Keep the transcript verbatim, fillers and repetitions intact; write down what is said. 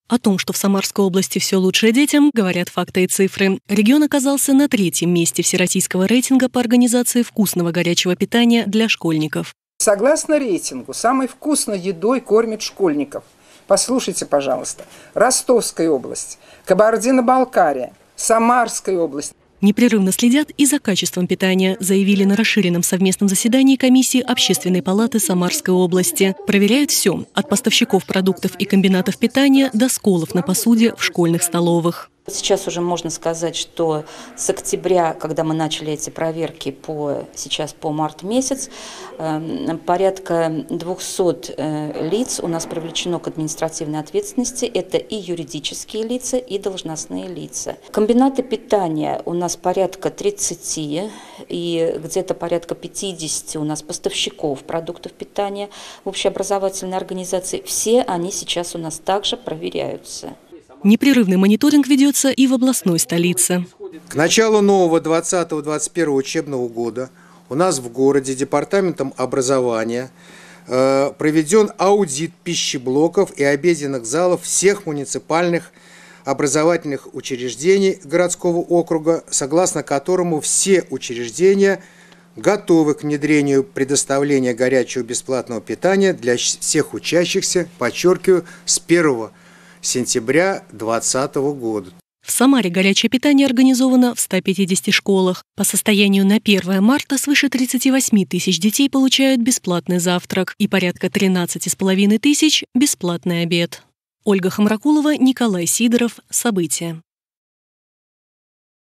О том, что в Самарской области все лучше детям, говорят факты и цифры. Регион оказался на третьем месте всероссийского рейтинга по организации вкусного горячего питания для школьников. Согласно рейтингу, самой вкусной едой кормят школьников. Послушайте, пожалуйста. Ростовская область, Кабардино-Балкария, Самарская область. Непрерывно следят и за качеством питания, заявили на расширенном совместном заседании комиссии Общественной палаты Самарской области. Проверяют все – от поставщиков продуктов и комбинатов питания до сколов на посуде в школьных столовых. Сейчас уже можно сказать, что с октября, когда мы начали эти проверки по, сейчас по март месяц, порядка двухсот лиц у нас привлечено к административной ответственности. Это и юридические лица, и должностные лица. Комбинаты питания у нас порядка тридцати, и где-то порядка пятидесяти у нас поставщиков продуктов питания в общеобразовательной организации. Все они сейчас у нас также проверяются. Непрерывный мониторинг ведется и в областной столице. К началу нового двадцатого двадцать первого учебного года у нас в городе департаментом образования э, проведен аудит пищеблоков и обеденных залов всех муниципальных образовательных учреждений городского округа, согласно которому все учреждения готовы к внедрению предоставления горячего бесплатного питания для всех учащихся, подчеркиваю, с первого сентября две тысячи двадцатого года. В Самаре горячее питание организовано в ста пятидесяти школах. По состоянию на первое марта свыше тридцати восьми тысяч детей получают бесплатный завтрак и порядка тринадцати с половиной тысяч – бесплатный обед. Ольга Хамракулова, Николай Сидоров. События.